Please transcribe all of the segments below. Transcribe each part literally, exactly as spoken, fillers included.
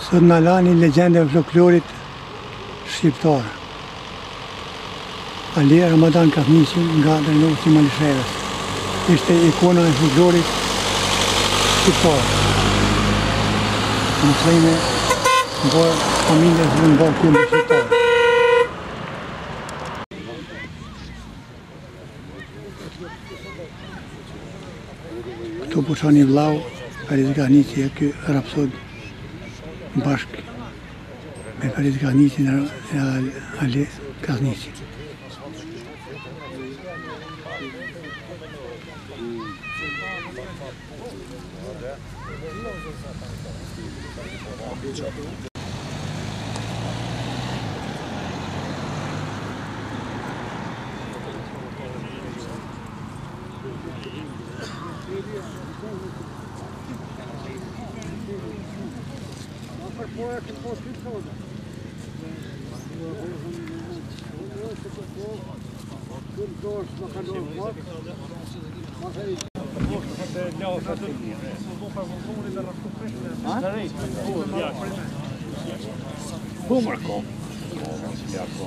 Sot në lani legjende e folklorit shqiptar. Ali Ramadan Kasniqi nga Drejtoria e Malishevës. Ishte ikona e folklorit shqiptar. Në thejme, bërë familje që në bërë kumë shqiptar. Këtu po shani vlau, Ferit Kasniqi e ky rapsod bashkë me Ferit Kasniqi e Ali Kasniqi. Kom maar, kom. Ja, kom.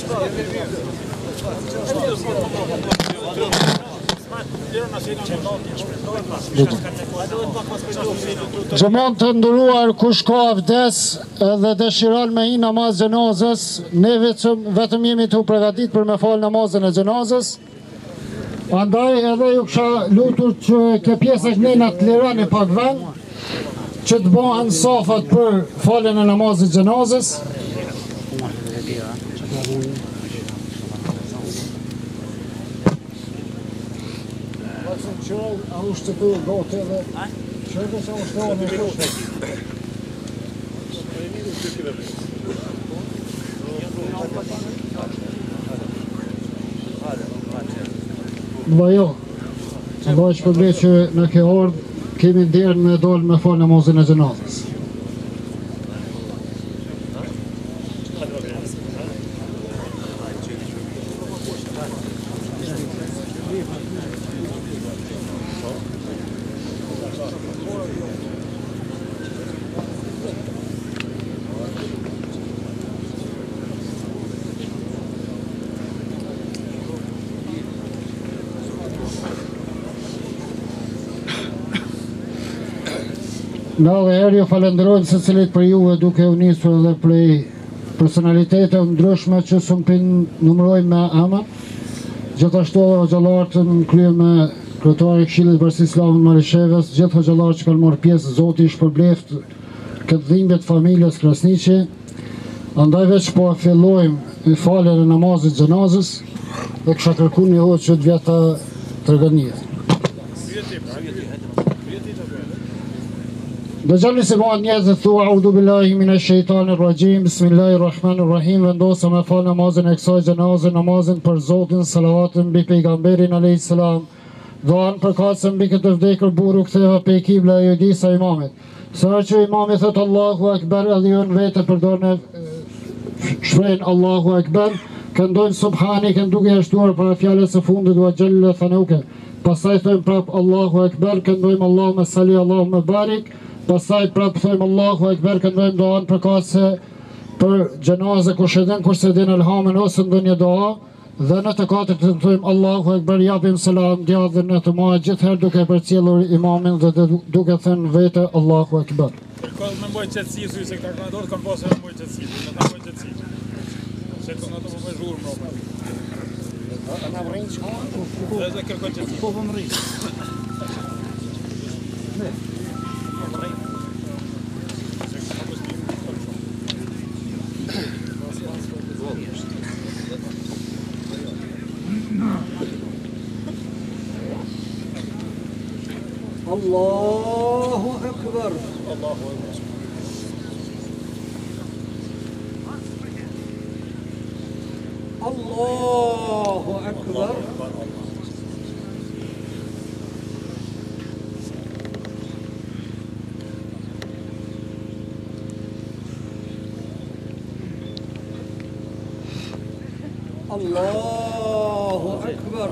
Xhamon të nderuar, kush ka vdes edhe dëshiron me hi namaz xhenazës, ne vetëm vetëm jemi të përgatitur për me fal namazën e xhenazës. Andaj edhe ju kisha lutur që kjo pjesë e nëna të lironi pak vend, që të bëhen safat për faljen e namazit xhenazës. A u shtë gote dhe... Qërë që u shtë në kushtë? Dë jo, Allah që përble që në ke ardhë, kemi nderë me dollë me falë namazin e xhenazës. Në dhe herë ju falenderojmë se cilit për juve duke u nisur edhe prej personalitete ndryshme që së mpin numërojmë me ama. Gjithashtu edhe hoxhallarët në krye me kryetari i Këshillit Bashkisë Islamit Malishevës, gjithë hoxhallarët që kanë marrë pjesë, Zoti i shpërbleft këtë dhimbje të familjes Krasniqi. Andaj veç po fillojmë faljen e namazit xhenazës dhe kisha kërkuar një hoxh që të vjeta tregënjes. Dëgjoni se bëhet njerëz dhe thua Audhu billahi minash shaitanir rajim, bismillahirrahmanirrahim, vendosa me fal namazin e kësaj xhenaze, namazin për Zotin, salavatën mbi pejgamberin alayhis salam, duan për kasën mbi këtë vdekur burru ktheva pe kibla e disa imamit. Sa që imami thot Allahu Akbar, edhe ju në vete përdorën shprehjen Allahu Akbar, këndojnë subhani, kënd duke shtuar para fjalës së fundit wa jalla thanuka. Pastaj thojmë prap Allahu Akbar, këndojmë Allahumma salli Allahumma barik. Pastaj prapë thojmë Allahu Akbar, këndojmë doan për kase për xhenazë kush e den, kurse den elhamen ose ndonjë doa, dhe në të katërt të thojmë Allahu Akbar, japim selam djathtë në të majë, gjithherë duke përcjellur imamin dhe duke thënë vete Allahu Akbar. Kërkohet me mboj qetësi, sy se këta koordinatorët kanë pasur me mboj qetësi, me ta mboj qetësi. Se këto ato po bëjnë zhurmë mbrapa. Ana vrin çka? Edhe kërkoj qetësi. Po vëm rrit. Ne. Allahu Akbar. Allahu Akbar. Allahu Akbar. Allahu Akbar.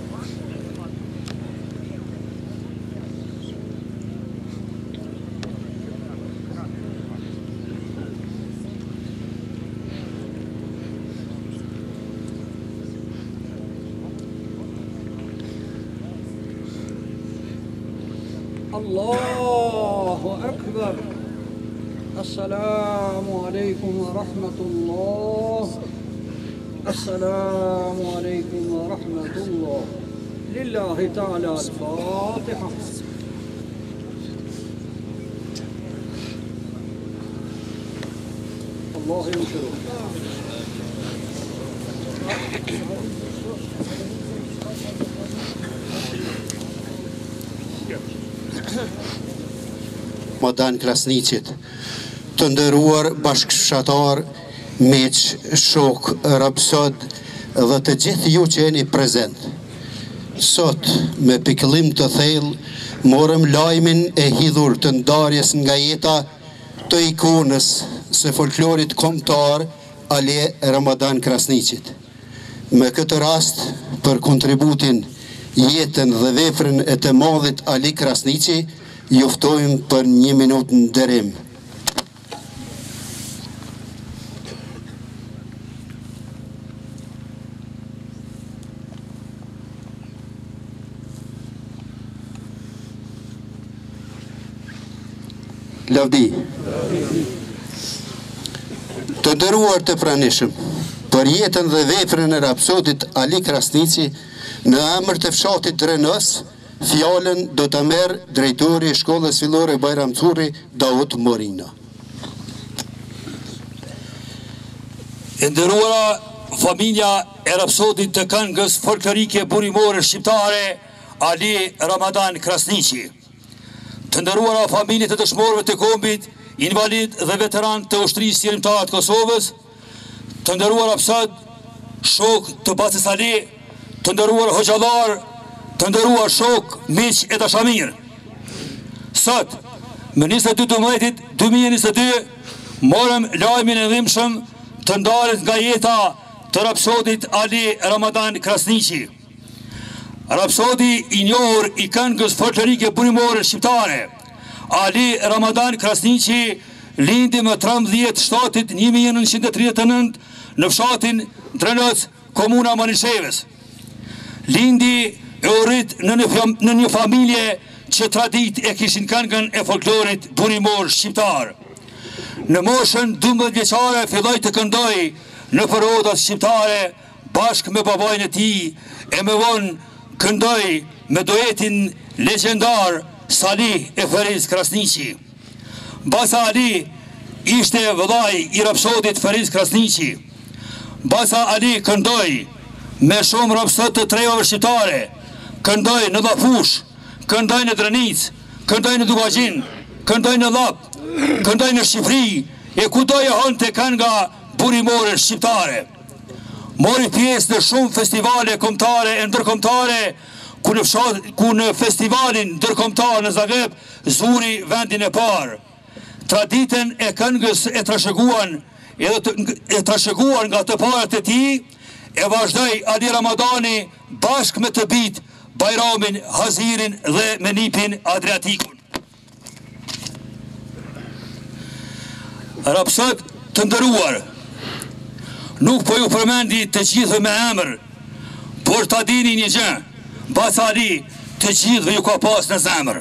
Allahu Akbar. Assalamu alaikum wa rahmatullah. Assalamu alaikum wa rahmatullah. Lillahi ta'ala al-Fatiha. Allah yumshuru. Ramadan Krasniqit, të nderuar bashkëshortar, miq, shok, rabsod dhe të gjithë ju që jeni prezent. Sot, me pikëllim të thellë, morëm lajmin e hidhur të ndarjes nga jeta të ikonës së folklorit kombëtar Ale Ramadan Krasniqit. Me këtë rast, për kontributin, jetën dhe veprin e të madhit Ali Krasniqi, juftojmë për një minutë nderim. Lavdi. Të nderuar të pranishëm, për jetën dhe veprën e rapsodit Ali Krasniqi, në emër të fshatit Drenos, fjallën do të merë drejtori i shkollës fillore Bajram Curi, Daud Morina. E nderuara familja e rapsodit të këngës folklorike burimore shqiptare Ali Ramadan Krasniqi. Të nderuara familje të dëshmorëve të kombit, invalid dhe veteran të ushtrisë sirrimtare të Kosovës, të nderuara rapsod, shok të Basës Ali, të nderuar hoxhallar, të nderuar shok, miq e dashamir. Sot, më njëzet e dy dhjetor dy mijë e njëzet e dy, morëm lajmin e dhimbshëm të ndarjes nga jeta të rapsodit Ali Ramadan Krasniqi. Rapsodi i njohur i këngës folklorike burimore shqiptare, Ali Ramadan Krasniqi lindi më trembëdhjetë shtatit një mijë e nëntëqind e tridhjetë e nëntë në fshatin Drenoc, komuna Manishevës. Lindi e u rrit në një, në një familje që tradit e kishin këngën e folklorit burimor shqiptar. Në moshën dymbëdhjetë vjeçare filloi të këndoj në përrodat shqiptare bashkë me babajnë e tij, e më vonë këndoj me duetin legjendar Salih e Feriz Krasniqi. Basa Ali ishte vëllai i rapsodit Feriz Krasniqi. Basa Ali këndoj me shumë rapsod të trevave shqiptare, këndoj në Dhafush, këndoj në Drenic, këndoj në Dugajin, këndoj në Lap, këndoj në Shqipëri, e kudo e honte kënga burimore shqiptare. Mori pjesë në shumë festivale kombëtare e ndërkombëtare, ku në, ku në festivalin ndërkombëtar në Zagreb zuri vendin e parë. Traditën e këngës e trashëguan edhe të, e trashëguan nga të parët e tij, e vazhdoi Ali Ramadani bashkë me të bit Bajramin, Hazirin dhe Menipin Adriatikun. Rapsod të nderuar, nuk po ju përmendi të gjithë me emër, por ta dini një gjë, Basa Ali të gjithëve ju ka pas në zemër.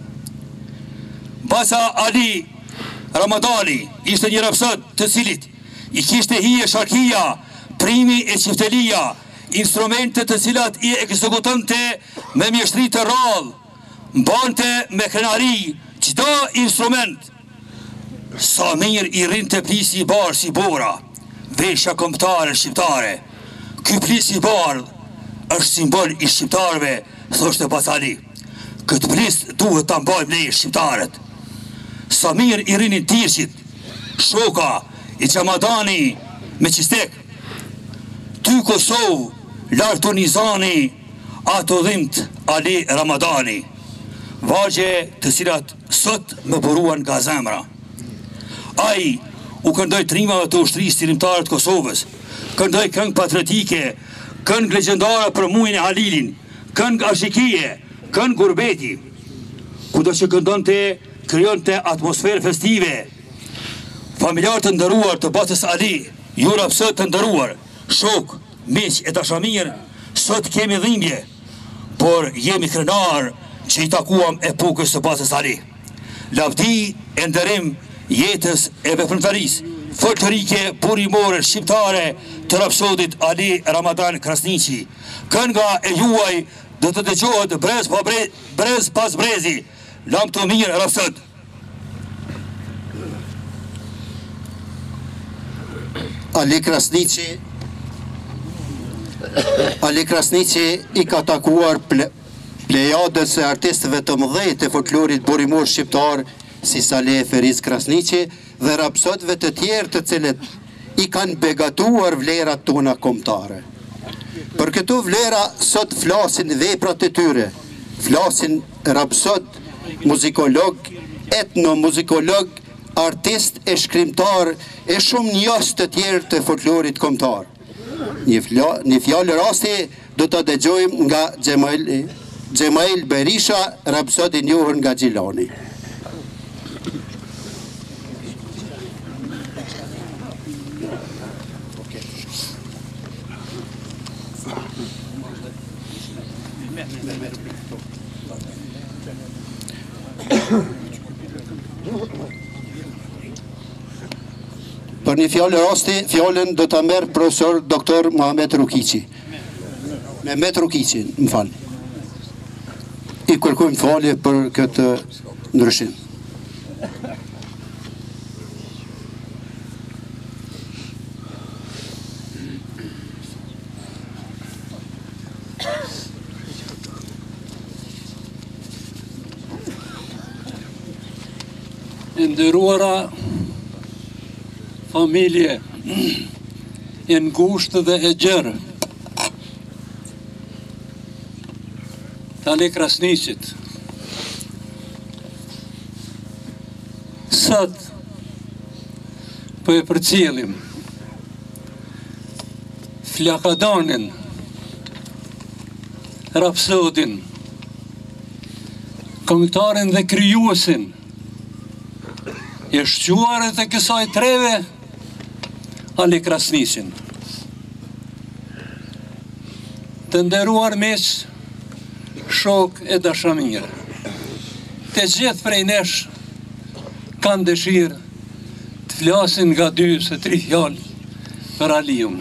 Basa Ali Ramadani ishte një rapsod të cilit i kishte hije sharkia, primi e qiftelia, instrumente të cilat i ekzekutonte me mjeshtri të rrallë, mbante me krenari çdo instrument. Sa mirë i rinë të plisi i barë si bora, veshja kombëtare shqiptare. Ky plis i bardh është simbol i shqiptarëve, thoshte Basa Ali. Këtë plis duhet ta mbajmë ne shqiptarët. Sa mirë i rinin Tirqit, shoka i Çamadani me Qistek. Ty Kosovë, lartu Nizani, ato dhimt Ali Ramadani. Vargje të cilat sot më buruan nga zemra. Ai u këndoi trimave të ushtrisë sirrimtare të Kosovës, këndoi këngë patriotike, këngë legjendare për muajin e Halilin, këngë ashikie, këngë gurbeti. Kudo që këndonte, krijonte atmosferë festive. Familjarë të nderuar të Basës Ali, ju rapsod të nderuar, shok, miq e dashamir, sot kemi dhimbje, por jemi krenar që i takuam epokës së Basës Ali. Lavdi e nderim jetës e veprimtarisë folklorike burimore shqiptare të rapsodit Ali Ramadan Krasniqi. Kënga e juaj do të dëgjohet brez pa brez, brez pas brezi. Lam të mirë rapsod. Ali Krasniqi Ali Krasniqi i ka takuar ple, plejadës e artistëve të mëdhej të folklorit burimor shqiptar si Salih e Feriz Krasniqi dhe rapsodëve të tjerë të cilët i kanë begatuar vlerat tona kombëtare. Për këto vlera sot flasin veprat e tyre, flasin rapsod, muzikolog, etnomuzikolog, artist e shkrimtar e shumë njohës të tjerë të folklorit kombëtar. Një, një fjallë rasti do të dëgjojmë nga Gjemail, Gjemail Berisha, rapsod i njohur nga Gjilani. Për një fjallë rasti, fjallën do të merë profesor doktor Mohamed Rukici. Mehmet Rukici, më falë. I kërkojmë falje për këtë ndryshim. Nderuara familje e ngushtë dhe e gjerë tani Krasniqit, sot po e përcjellim flakadanin, rapsodin, këngëtarin dhe krijuesin e shquarët e kësaj treve, Ali Krasniqin. Të nderuar miq, shok e dashamirë, të gjithë prej nesh kanë dëshirë të flasin nga dy se tri fjalë për Aliun.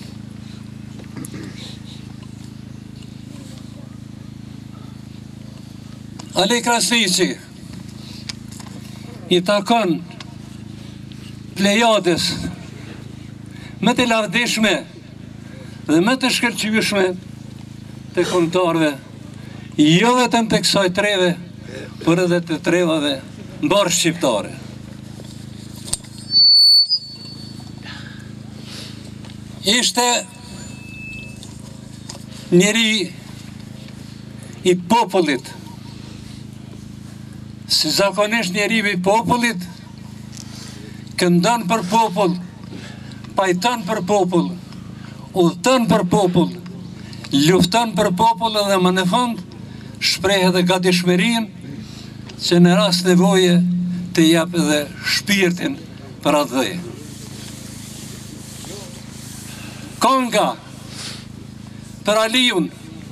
Ali Krasniqi i takon plejades më të lavdishme dhe më të shkëlqyeshme të këngëtarëve, jo vetëm të kësaj treve, por edhe të trevave mbar shqiptare. Ishte njeri i popullit, si zakonisht njeri i popullit, këndon për popull, pajton për popull, udhton për popull, lufton për popull dhe më në fund shpreh edhe gatishmërinë që në rast nevoje të jap edhe shpirtin për atë dhë. Konga për Aliun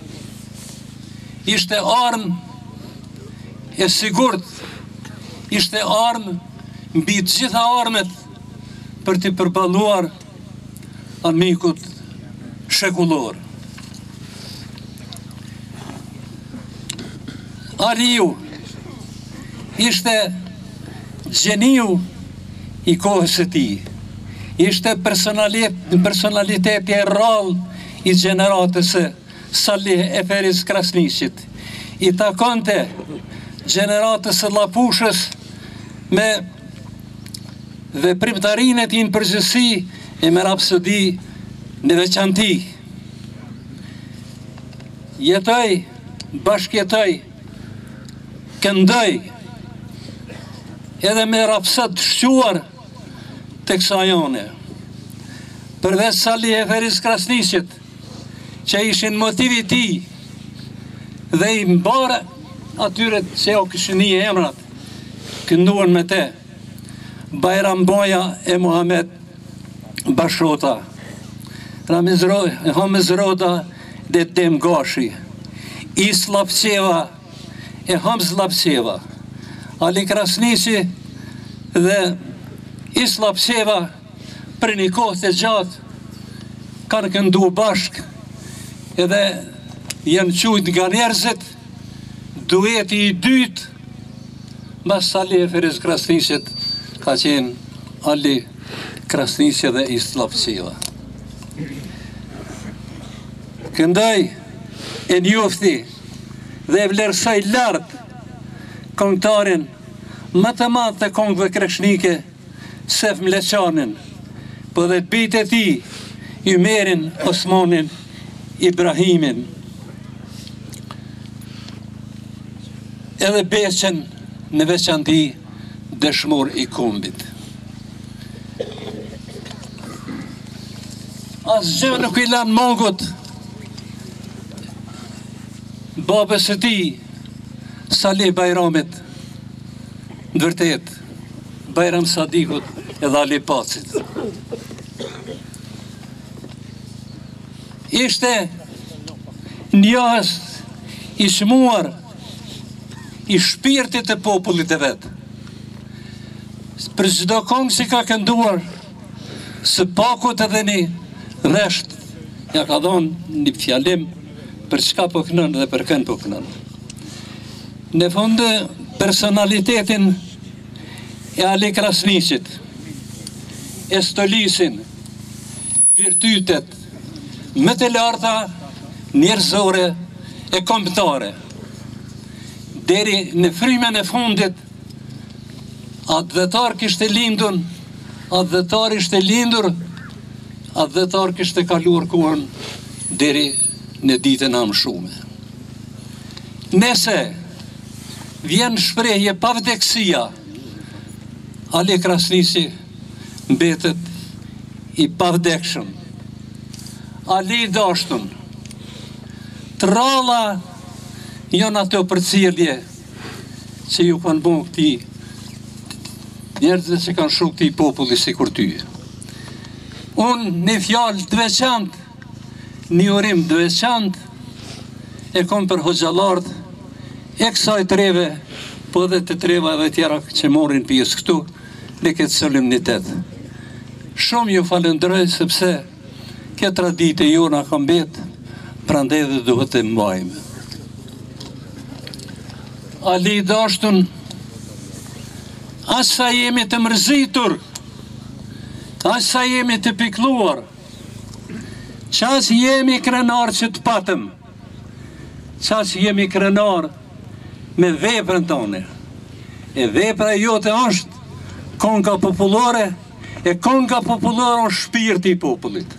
ishte armë e sigurt, ishte armë mbi të gjitha armët për të përballuar amikut shekullor. Aliu ishte gjeniu i kohës së tij, ishte personaliteti e rrallë i gjeneratës së Salih Eferis Krasniqit, i takonte gjeneratës së Llapushës me veprimtarinë e tij në përgjithësi e me rapsodi në veçanti. Jetoj, bashkjetoj, këndoj, edhe me rapsod shquar të kësaj jone. Përveç Salih Eferis Krasniqit, që ishin motivi ti dhe i mbarë atyre që o këshin një emrat, kënduan me te, Bajram Boja e Muhamet Bashota, Ramiz Roda dhe Dem Gashi, Is Lapqeva e Hamz Lapqeva, Ali Krasniqi dhe Is Lapqeva për një kohë të gjatë kanë këndu bashk edhe janë qujt nga njerëzit dueti i dytë mbas Salih Eferis Krasniqit ka qenë Ali Krasniqi dhe Is Lapqeva. Këndoj e njofti dhe e vlerësoj lartë këngëtarin më të madh të këngëve krashnike, Sef Mleqanin, po dhe të bijtë e tij, Ymerin, Osmanin, Ibrahimin, edhe Beqen në veçanti dëshmor i kombit. Asgjë nuk i lan mongut babës së tij, Salih Bajramit, në vërtet, Bajram Sadikut edhe Ali Pacit. Ishte njës i shmuar i shpirtit të popullit e vetë. Për çdo këngë që ka kënduar, së pakut edhe një resht, ja ka dhonë një fjalim për çka po kënën dhe për kënë po kënën. Në fundë, personalitetin e Ali Krasniqit, e stolisin, virtytet, më të larta, njerëzore e kombëtare. Deri në frymen e fundit, atë dhetar kishte lindun, atë dhetar ishte lindur, atë dhetar kishte kaluar kohën deri në ditën amë shume. Nese vjen shprehje pavdekësia, Ali Krasniqi mbetet i pavdekshëm. Ali i dashtun, tralla janë ato përcjellje që ju kanë bën këti njerëzve që kanë shuk këti populli si kur ty. Unë një fjalë të veçantë, një urim të veçantë, e kom për hoxhalart e kësaj treve, po dhe të trevave tjera që morin pjesë këtu, në këtë solemnitet. Shumë ju falënderoj sepse këtë traditë e jona ka mbetë, prandaj dhe duhet të mbajmë. Ali i dashtun, as sa jemi të mërzitur, as sa jemi të pikluar, qas jemi krenar që të patëm, qas jemi krenar me veprën tonë. E vepra jote është konga popullore, e konga popullore është shpirti i popullit.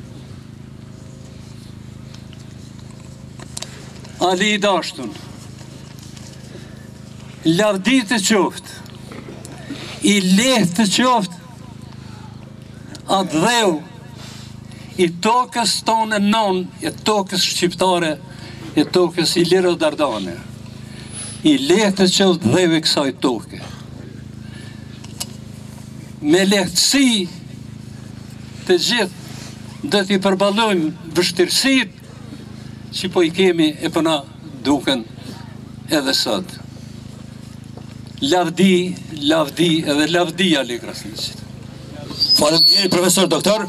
Ali i dashtun, lavdi të qoftë, i lehtë të qoftë, atë dheu, i tokës tonë non, i tokës shqiptare, i tokës i lirë dardane, i lehtë të qoftë dheu i kësaj toke. Me lehtësi të gjithë dhe t'i përballojmë vështirësit që po i kemi e përna duken edhe sot. Lavdi, lavdi edhe lavdi Ali Krasniqit. Faleminderit profesor doktor.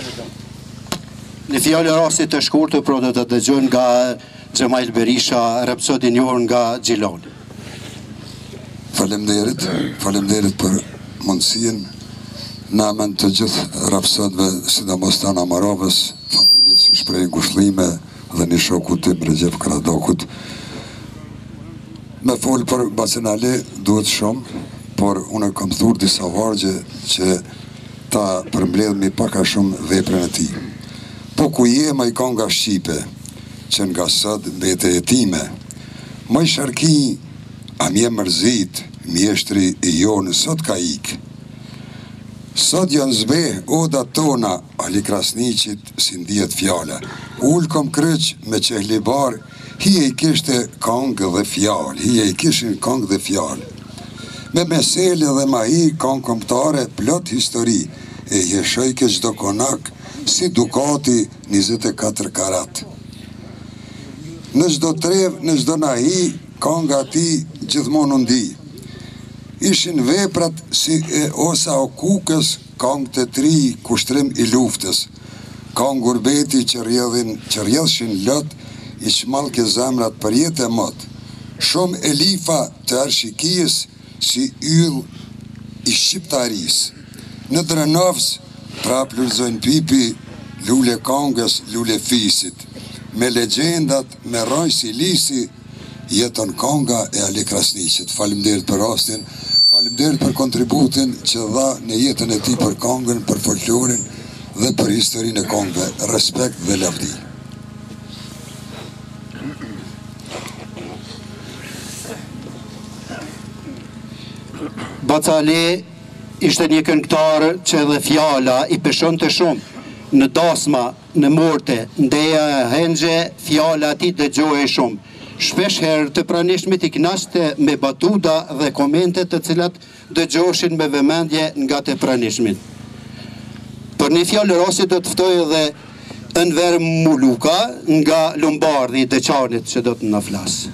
Në fjalë rastit të shkurtër pro do të dëgjojmë nga Xhemail Berisha, rapsodin njohur nga Xhiloni. Faleminderit, faleminderit për mundësinë në emër të gjithë rapsodëve, sidomos të Anamarabës, familjes së shpreh ngushëllime dhe një shokut tim Recep Karadokut. Me folë për Basen Ali duhet shumë, por unë kam thurë disa vargje që ta përmbledhmi paka shumë veprën e tij. Po ku je më i ka nga Shqipe, që nga sot mbete jetime, më i sharki, a mje mërzit, mjeshtri i jonë sot ka ik. Sot janë zbe, oda tona, Ali Krasniqit si ndijet fjala. Ullë kom kryq me qehlibar, hije i kishte kongë dhe fjallë, hije i kishin kongë dhe fjallë. Me mesele dhe mahi, kongë komptare, plot histori, e jeshoj ke gjdo konak, si Dukati njëzet e katër karat. Në gjdo trev, në gjdo nahi, kongë ati gjithmonë ndi. Ishin veprat si e osa o kukës, kongë të tri kushtrim i luftës. Kongë gurbeti që rjedhin, që rjedhshin lot, i shmal ke zemrat për jetë e mot. Shumë elifa të arshikijës si yll i shqiptaris. Në Drenovës, prap lulzojnë pipi, lule kongës, lule fisit. Me legendat, me roj si lisi, jeton konga e Ali Krasniqit. Faleminderit për rastin, faleminderit për kontributin që dha në jetën e tij për kongën, për folklorin dhe për historinë e kongëve. Respekt dhe lavdi. Baca Ali ishte një këngëtar që edhe fjala i peshonte shumë. Në dasma, në morte, ndeja e hengje, fjala ati dëgjohej shumë. Shpesh herë të pranishmit i knaste me batuda dhe komente të cilat dëgjoheshin me vëmendje nga të pranishmit. Për një fjallë rasti do të ftoj edhe Enver Muluka nga Lombardi i Deçanit që do të na flasë.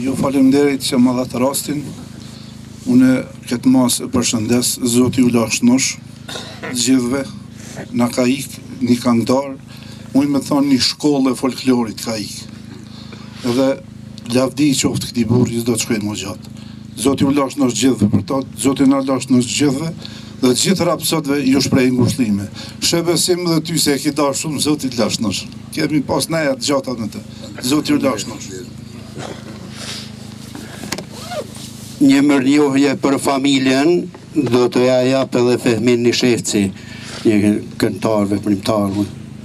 Ju faleminderit që më dhatë rastin. Unë këtë masë përshëndes, Zoti u lashnosh, gjithve, na ka ik një këngëtar, unë me thonë një shkollë e folklorit ka ik. Edhe lavdi i qoftë këti burri, s'do të shkojnë më gjatë. Zoti u lashnosh gjithve për ta, Zoti na lashnosh gjithve, dhe gjithë rapsotve ju shprej ngushëllime. Shëbesim dhe ty se e ki darë shumë, Zoti të lashnosh. Kemi pas neja të gjata në të. Zoti u lashnosh. Një mirënjohje për familjen, do të ja jap edhe Fehmin Nishefci, një këngëtar veprimtar.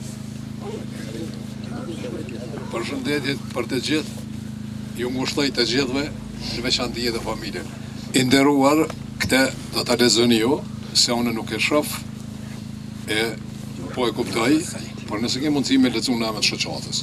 Përshëndetje për të gjithë, ju ngushtoj të gjithëve, në veçanti edhe familjen. I nderuar, këtë do ta lexoni ju, se unë nuk e shoh, e po e kuptoj, por nëse ke mundësi me lexuar namet shoqatës.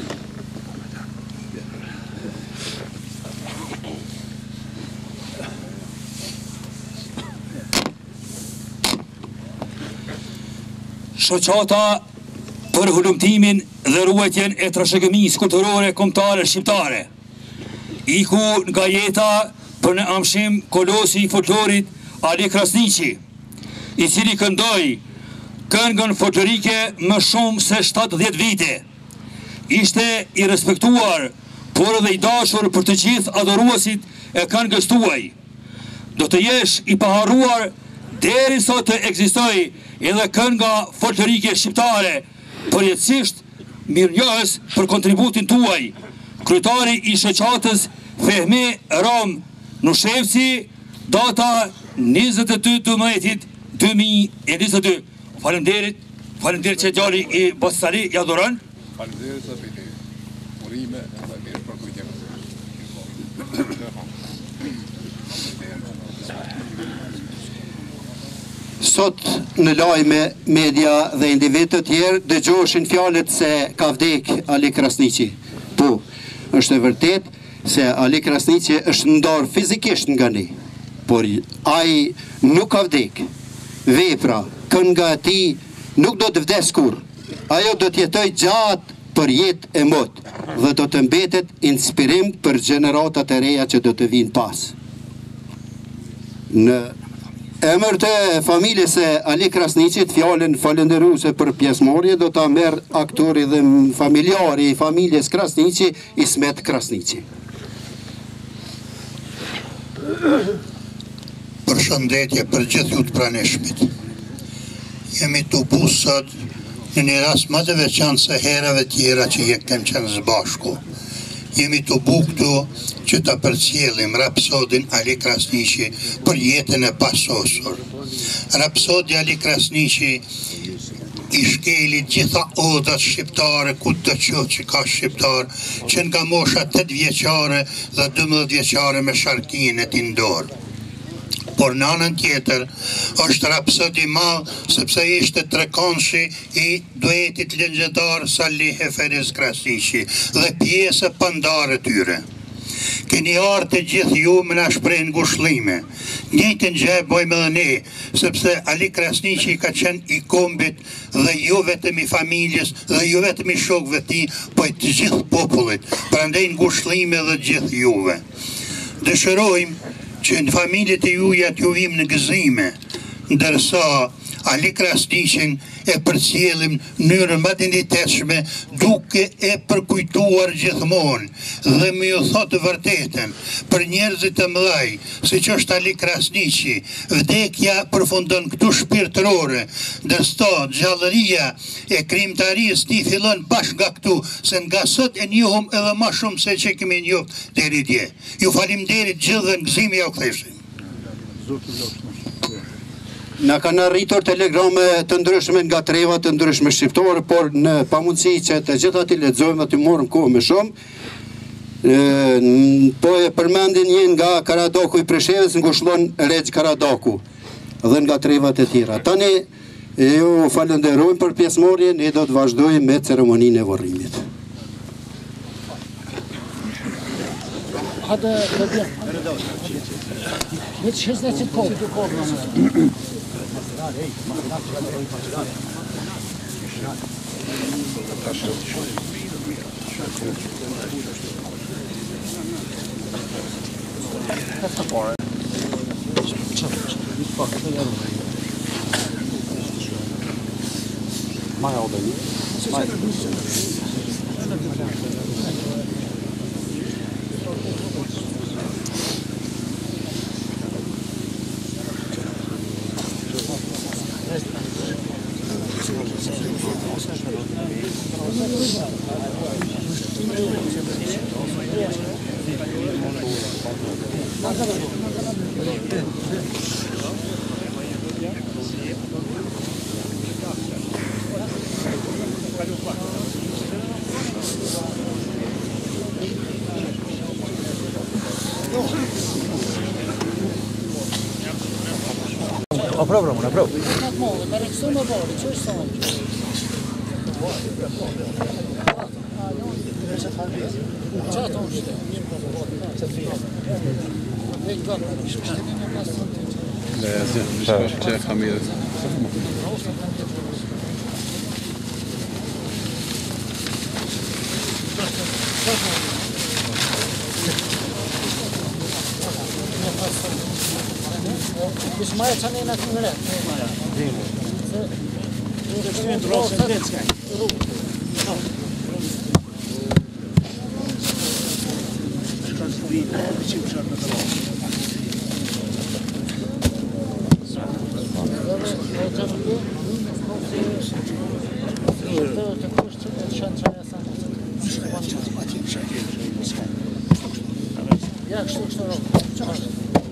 Shoqata për hulumtimin dhe ruajtjen e trashëgimisë kulturore kombëtare shqiptare. Iku nga jeta për në amshim kolosi i folklorit Ali Krasniqi, i cili këndoi këngën folklorike më shumë se shtatëdhjetë vite. Ishte i respektuar, por edhe i dashur për të gjithë adoruesit e këngës tuaj. Do të jesh i paharruar derisa të ekzistojë edhe kënga folklorike shqiptare, përjetësisht mirënjohës për kontributin tuaj, kryetari i shoqatës Fehmi Ram Nishefci, data njëzet e dy dhjetor dy mijë e njëzet e dy. Faleminderit, faleminderit që djali i Bosari ja dhuron. Faleminderit sa bëti. Urime edhe mirë për kujtim. Sot në lajme, media dhe individ të tjerë dëgjoshin fjalët se ka vdek Ali Krasniqi. Po, është e vërtet se Ali Krasniqi është ndarë fizikisht nga ne, por ai nuk ka vdek. Vepra, kënga e tij nuk do të vdes kur. Ajo do të jetojë gjatë për jetë e mot dhe do të mbetet inspirim për gjeneratat e reja që do të vinë pas. Në emër të familjes së Ali Krasniqit, fjalën falënderuese për pjesëmarrje do ta merr aktori dhe familjari i familjes Krasniqi, Ismet Krasniqi. Përshëndetje për gjithë ju të pranishmit. Jemi të bu sot në një rast më të veçantë se herave tjera që jekëm qenë së bashku. Jemi të bu këtu që të përcjellim rapsodin Ali Krasniqi për jetën e pasosur. Rapsodi Ali Krasniqi i shkeli gjitha odat shqiptare, ku të qo që ka shqiptar, që nga mosha tetë vjeqare dhe dymbëdhjetë vjeqare me sharkin e tindor. Por në anën tjetër, është rapsodi madh sepse ishte trekonshi i duetit legjendar Salih e Feriz Krasniqi dhe pjesë pandare tyre. Keni ardhur të gjithë ju me na shpreh ngushëllime. Njëjtën gjë bëjmë edhe ne, sepse Ali Krasniqi ka qenë i kombit dhe jo vetëm i familjes dhe jo vetëm i shokëve të tij, po i të gjithë popullit. Prandaj ngushëllime edhe gjithë juve. Dëshirojmë që në familjet e juja të ju vim në gëzime, ndërsa Ali Krasniqin e përcjellim në mënyrë më të dinjitetshme, duke e përkujtuar gjithmonë dhe më ju thotë vërtetën për njerëzit të mëdhej, siç është Ali Krasniqi, vdekja përfundon këtu shpirtërore, ndërsa gjallëria e krijimtarisë ti fillon bashkë nga këtu, se nga sot e njohum edhe më shumë se që kemi njohur deri dje. Ju faleminderit gjithë dhe gëzimi ja u ktheshim. Na kanë arritur telegrame të ndryshme nga treva të ndryshme shqiptare, por në pamundësi që të gjitha t'i lexojmë dhe t'i morëm kohë më shumë, po e përmendin një nga Karadoku i Preshevës, ngushëllon Rexh Karadoku dhe nga trevat e tjera. Tani ju falenderojmë për pjesëmarrjen, ne do të vazhdojmë me ceremoninë e varrimit. Hadi ne çesne çıkıyor. Aprova, Ramon, aprova. Chef Hamid. Bis mai tani na kungre. Jak što što robi?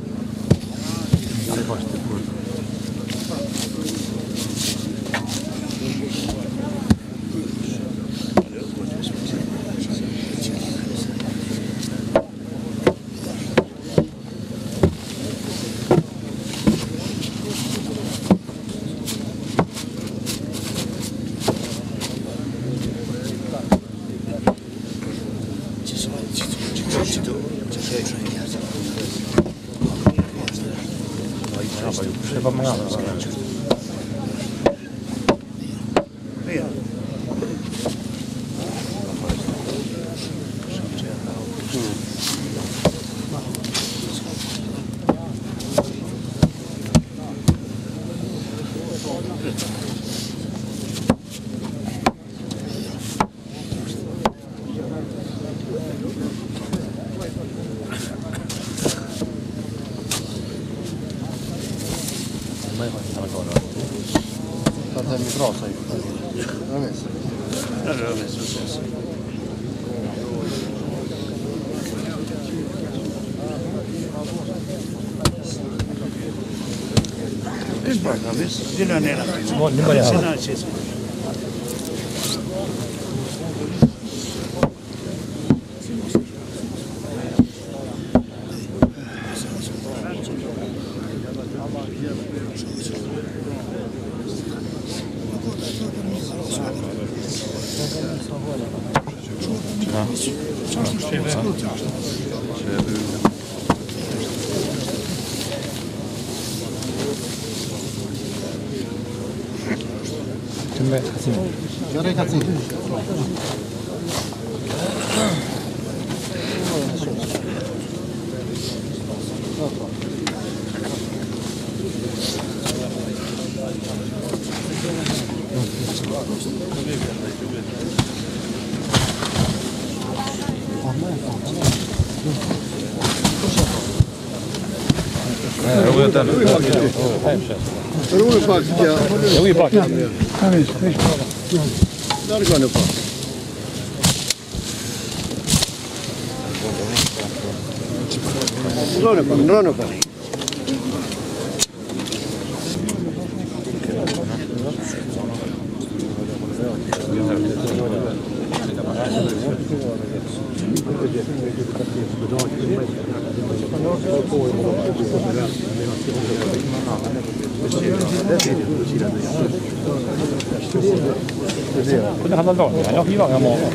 Trzeba mała. Bra säger du. Ja, visst. Ja, visst, visst. Es bra, visst. Det är nere. Det börjar här. 준비 같이. 열에 같이. 여기 있다. 여기 박. 여기 박. Där går det på. Dra det på, dra det på. 근데 하나 더. 야, 이거 야 뭐.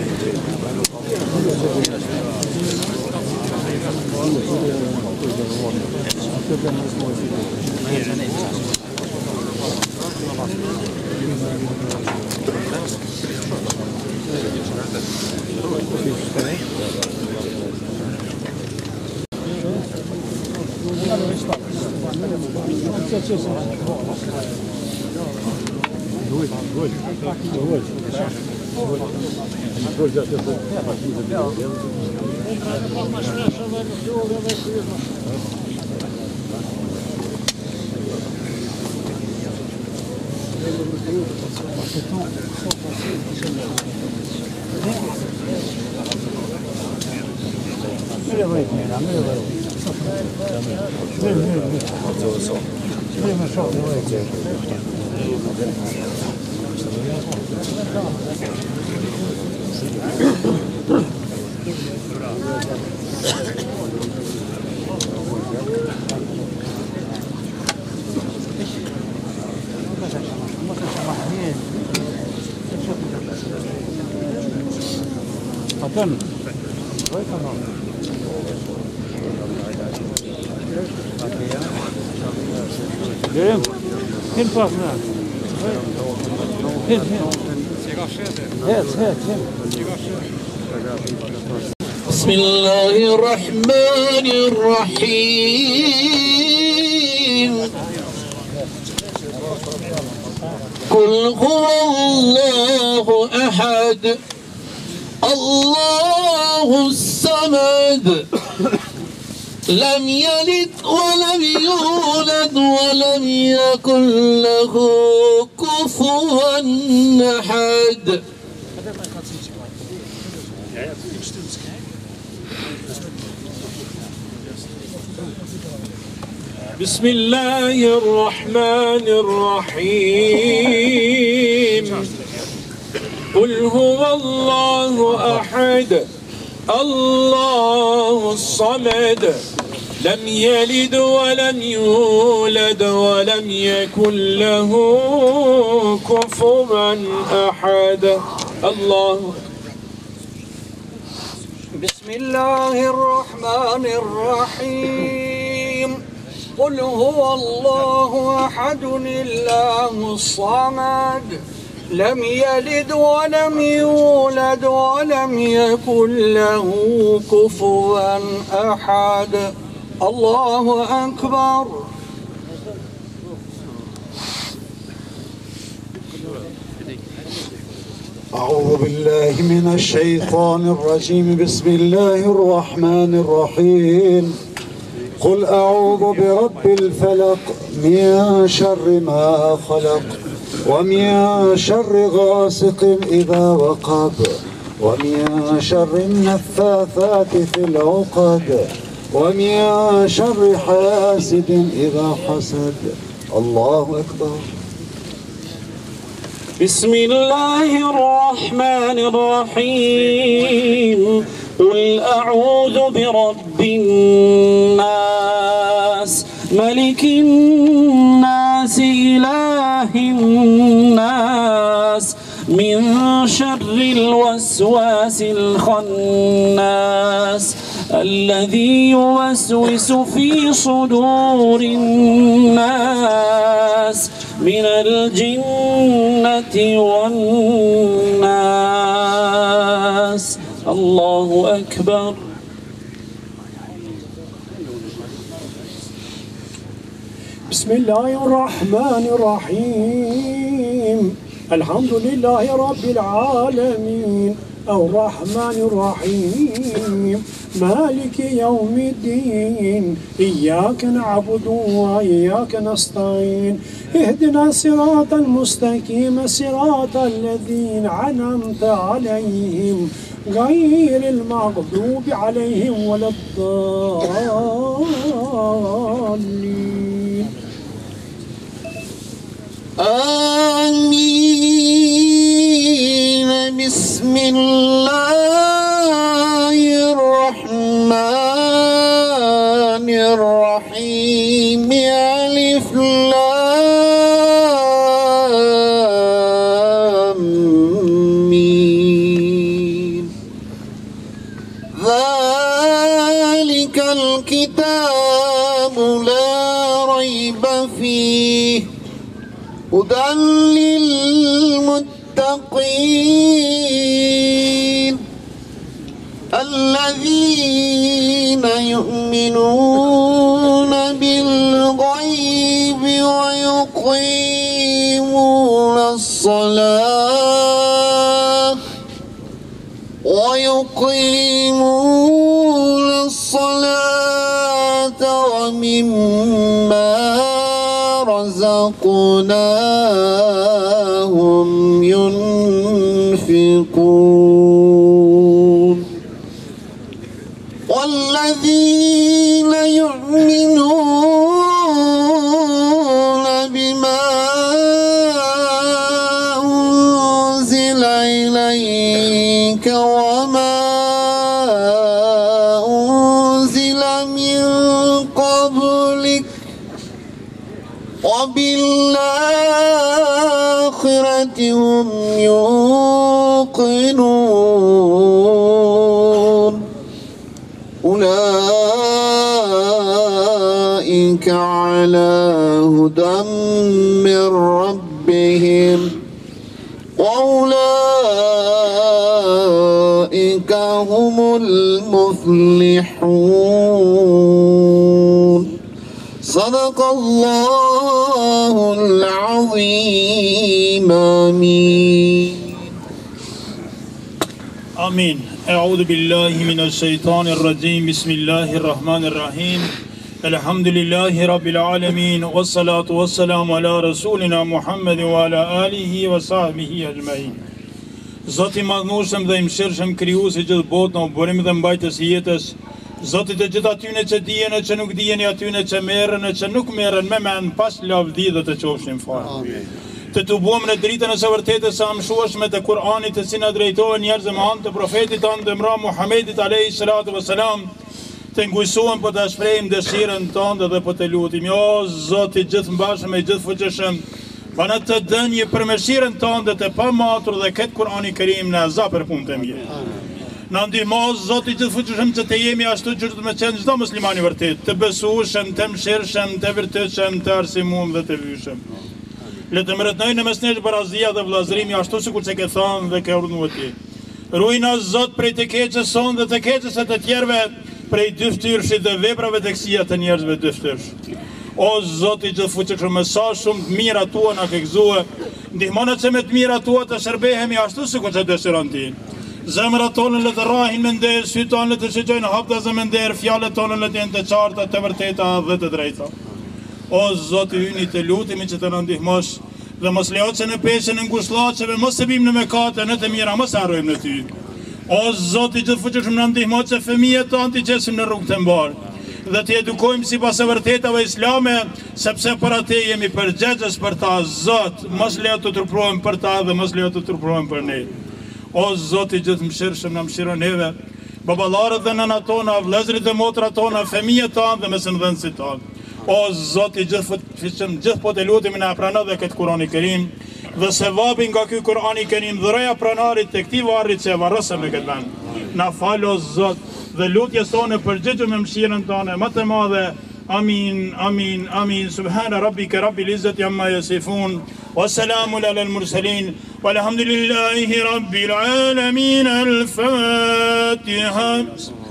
بسم الله الرحمن الرحيم قل هو الله أحد الله الصمد لم يلد ولم يولد ولم يكن له كفوا أحد. بسم الله الرحمن الرحيم قل هو الله أحد الله الصمد لم يلد ولم يولد ولم يكن له كفوا أحد. الله. بسم الله الرحمن الرحيم قل هو الله أحد الله الصمد لم يلد ولم يولد ولم يكن له كفوا أحد. الله أكبر. أعوذ بالله من الشيطان الرجيم. بسم الله الرحمن الرحيم قل أعوذ برب الفلق من شر ما خلق ومن شر غاسق إذا وقب ومن شر النفاثات في العقد ومن شر حاسد إذا حسد. الله أكبر. بسم الله الرحمن الرحيم قل أعوذ برب الناس ملك الناس إله الناس من شر الوسواس الخناس الذي يوسوس في صدور الناس من الجنة والناس. الله أكبر. بسم الله الرحمن الرحيم الحمد لله رب العالمين الرحمن الرحيم مالك يوم الدين إياك نعبد وإياك نستعين اهدنا الصراط المستقيم صراط الذين أنعمت عليهم غير المغضوب عليهم ولا الضالين. آمين. بسم الله الرحمن الرحيم ألف لام ميم ذلك الكتاب لا ريب فيه هدى للمتقين الذين يؤمنون مما رزقناهم ينفقون والذين يؤمنون بما أنزل إليك وما أنزل من قبلك وبالآخرة هم يوقنون أولئك على هدى من ربهم وأولئك هم المفلحون صدق الله العظيم آمين آمين. أعوذ بالله من الشيطان الرجيم. بسم الله الرحمن الرحيم. الحمد لله رب العالمين والصلاة والسلام على رسولنا محمد وعلى آله وصحبه أجمعين. Zoti madhnueshëm dhe i mëshirshëm krijuesi i gjithë botën, burim dhe mbajtës i jetës. Zoti të gjithë atyne që dijen e që nuk dijen, e atyne që merren e që nuk merren me mend, pas lavdi dhe të qofshin fare. Të të buam në dritën e së vërtetës së amshueshme të Kur'anit, të si na drejtohen njerëz me anë të profetit tanë dëmra Muhammedit alayhi salatu wassalam, të ngujsohen për të shprehim dëshirën tonë dhe për të lutim. O Zoti gjithëmbashëm e gjithfuqishëm, bana të dënje për mëshirën tonë dhe të pamatur dhe këtë Kur'ani Kerim në za për punë të mirë. Në ndihmo Zoti gjithfuqishëm që të jemi ashtu që të më qenë çdo musliman i vërtet, të besueshëm, të mëshirshëm, të vërtetshëm, të arsimum dhe të vyshëm. Le të mërëtnoj në mesnesh barazia dhe vllazërimi ashtu sikur që ke thonë dhe ke urdhëruar ti. Ruajna Zot prej të keqes sonë dhe të keqes së të tjerëve, prej dyftyrshit dhe veprave të këqija të njerëzve dyftyrsh. O Zoti i gjithfuqishëm, me sa shumë të mira tua na ke gëzuar, ndihmona që me të mira tua të shërbehemi ashtu sikur që dëshiron ti. Zemrat tonë le të rrahin me nder, sytë tonë le të shigjojnë haptas dhe me nder, fjalët tonë le të jenë të qarta, të vërteta dhe të drejta. O Zoti yni, të lutemi që të na ndihmosh dhe mos lejo që në peshën e ngushëllaqeve mos e bim në mëkate, në të mira mos harrojmë në ty. O Zoti i gjithfuqishëm, na ndihmo që fëmijët tanë të qesim në rrugë të mbarë dhe të edukojmë sipas së vërtetave islame, sepse për atë jemi përgjegjës për ta. Zot, mos lejo të turprohem për ta dhe mos lejo të turprohem për ne. O Zoti i gjithmëshirshëm, na mëshiro neve, baballarët dhe nënat tona, vëllezërit dhe motrat tona, fëmijët tanë dhe mesëndhënësit tanë. O Zoti i gjithfuqishëm, gjithë po të lutemi na prano dhe këtë Kur'ani Kerim dhe se vabin nga ky Kur'ani Kerim dhëroja pranarit të këtij varri që e varrosëm në këtë vend. Na fal o Zot dhe lutjes tonë përgjigju me mëshirën tonë më të madhe. Amin, amin, amin. Subhana rabbika rabbil izzati amma yasifun wa salamun alal mursalin walhamdulillahi rabbil alamin. Al-Fatiha.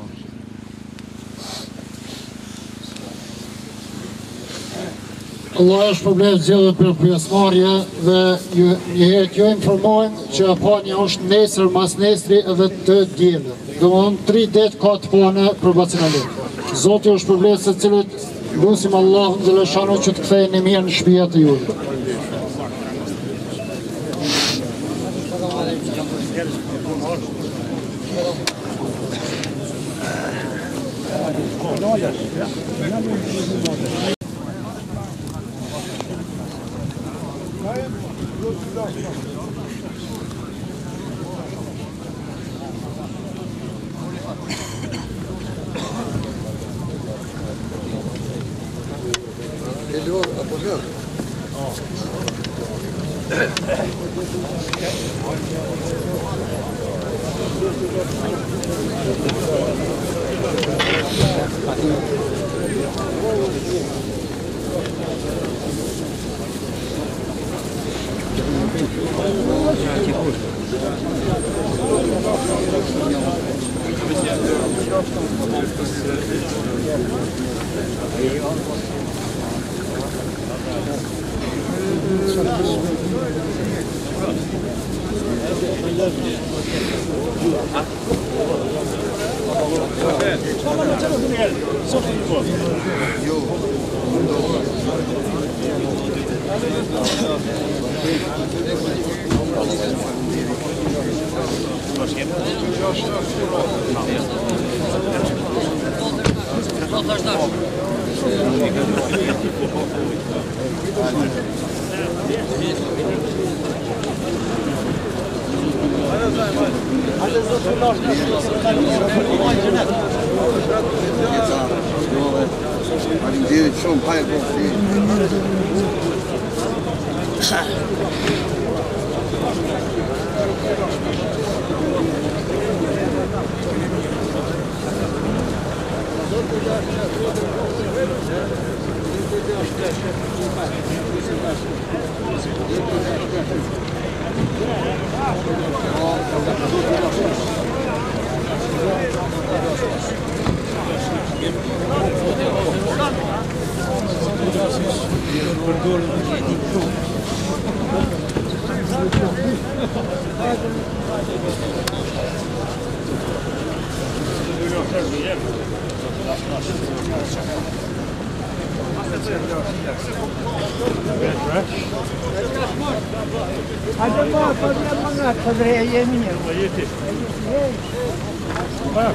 Allah është problem zgjedhjet për pjesëmarrje dhe ju një herë t'ju informojmë që pani është nesër mas nesri edhe të dielën. Domthonë tri ditë ka të pane për bacinalin. Zoti është problem se cilët lusim Allahun dhe lëshano që të kthehen në mirë në shtëpiat e juaj. Yo. Faleminderit shumë, pa e kofi. Hadi bak, hadi bak, kadraya yemin ya. Bak.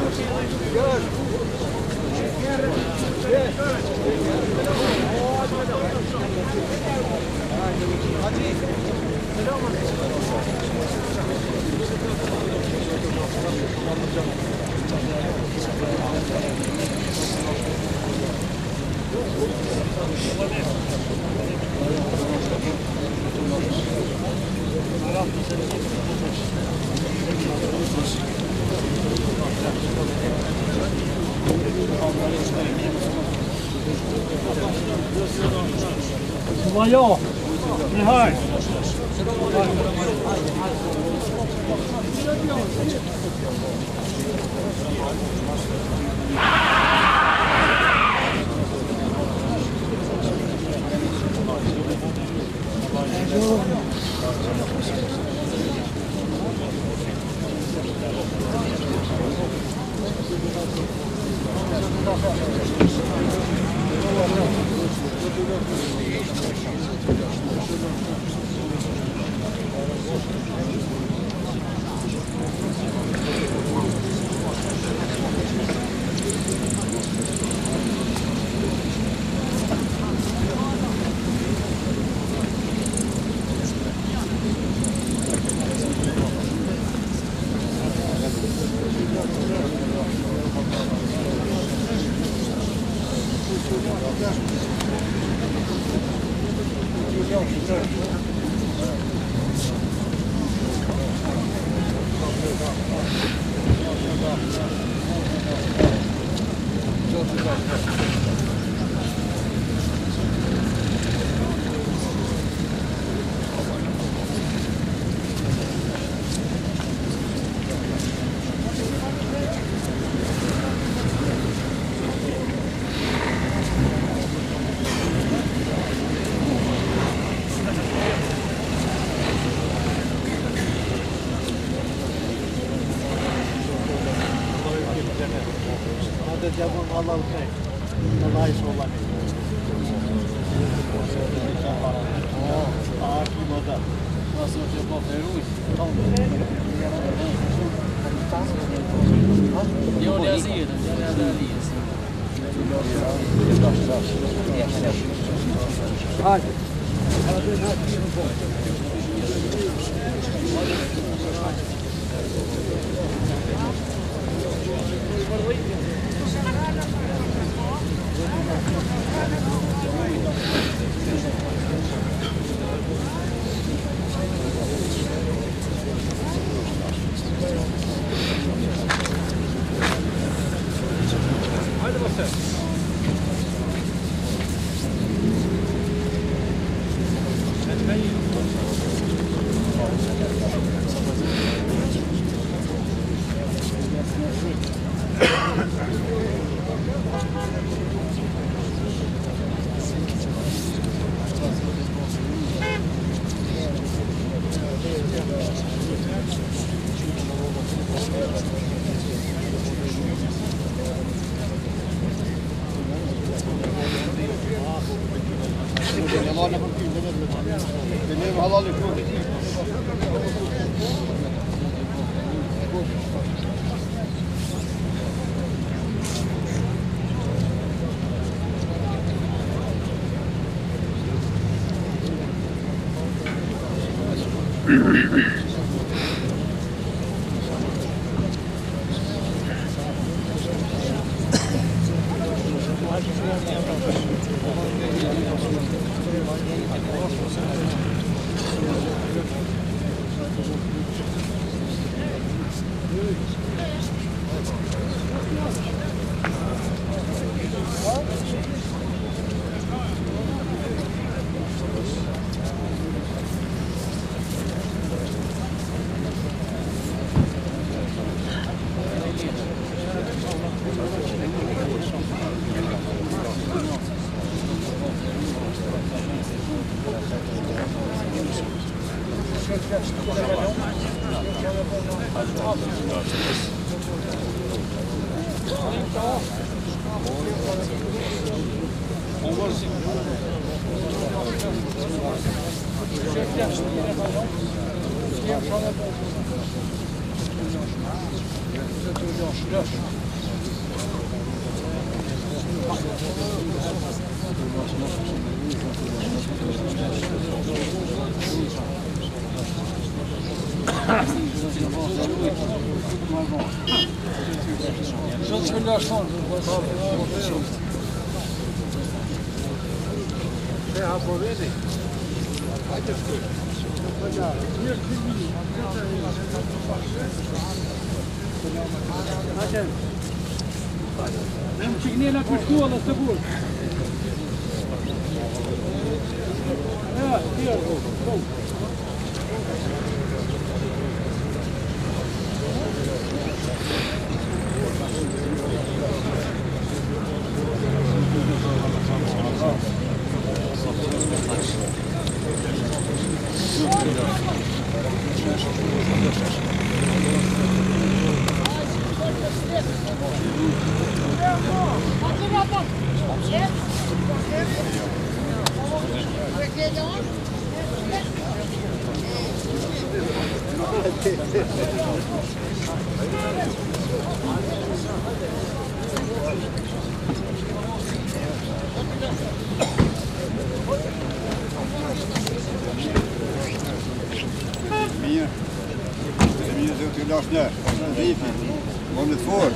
Vad jag? Ni hör. Allah خير الله يسولك aqui manda nossa tempo Perus eu olhei assim eu olhei ali hadi Hadi bakalım. Чигнена пешкола с тобой. Meer. Hier zult u last naar. Zeven. honderdvoor.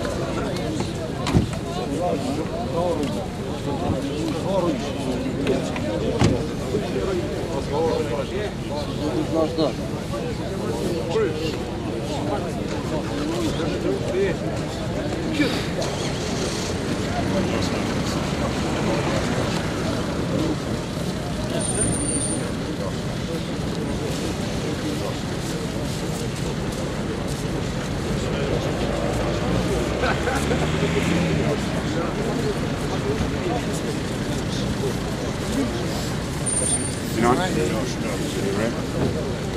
You know?